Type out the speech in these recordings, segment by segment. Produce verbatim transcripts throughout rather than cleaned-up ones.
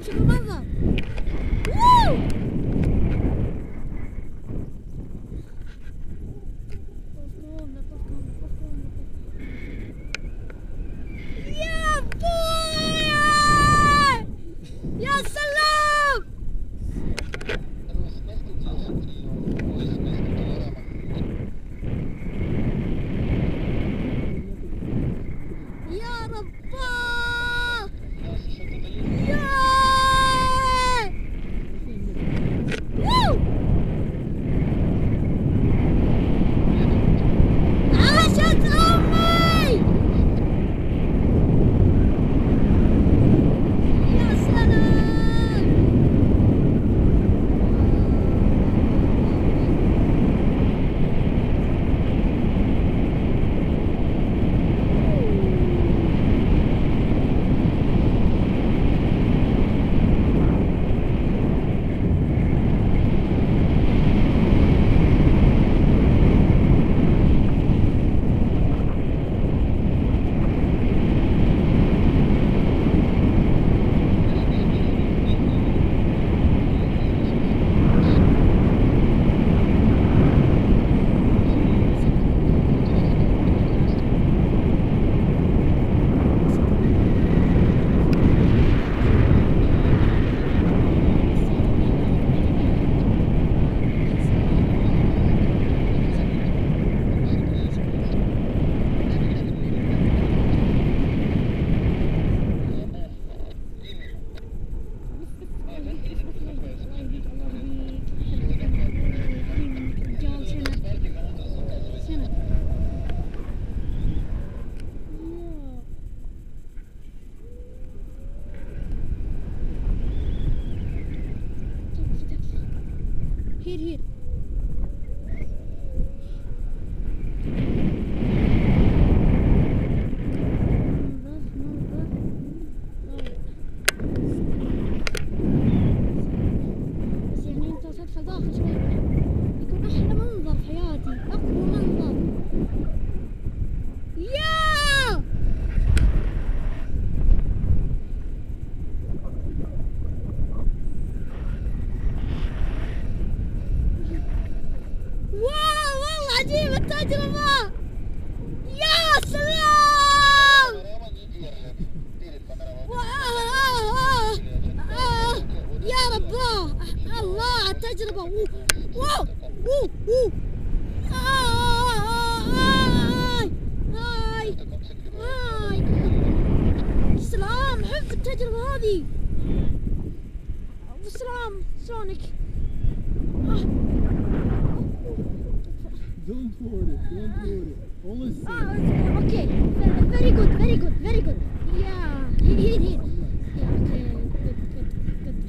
شوف المنظر. ووو يا بويا يا سلام. يا رباه يا ووو عاشت أمي. يا سلام. Here, here. بس يعني انت تدخل داخل شوي يكون احلى منظر في حياتي، اقوى منظر. يا واو والله عجيبة التجربة. يا سلام. واو يا رباه الله على التجربة. واو واو واو هاي هاي هاي. سلام حب التجربة هذه. سلام شلونك؟ Don't worry, don't worry. Always Ah, okay. Very good, very good, very good. Yeah, here, here, here. Yeah, okay, good, good, good.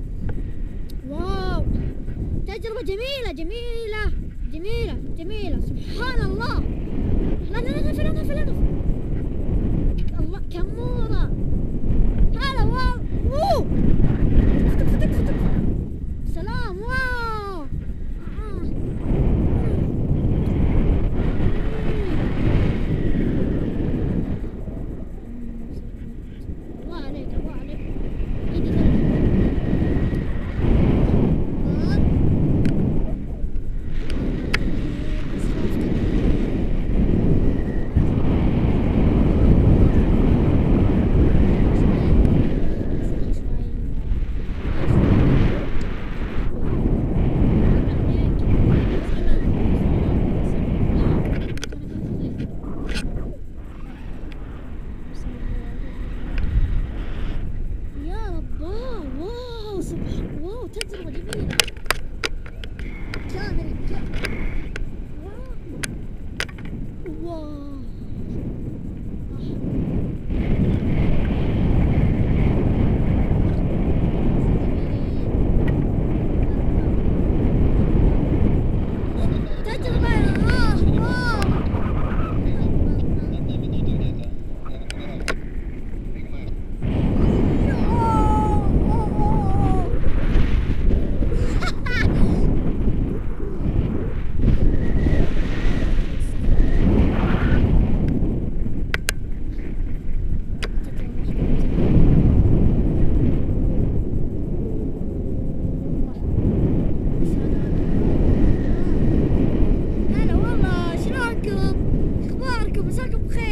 واو تجربة جميلة جميلة جميلة جميلة سبحان الله. لا لا لا لا لا لا لا الله كمورة. هلا واو واو تكفى تكفى تكفى. سلام واو. آه. الله عليك الله عليك. ايدي كده. تجربة جميلة كامل كامل. واو واو تجربة. آه واو بخير.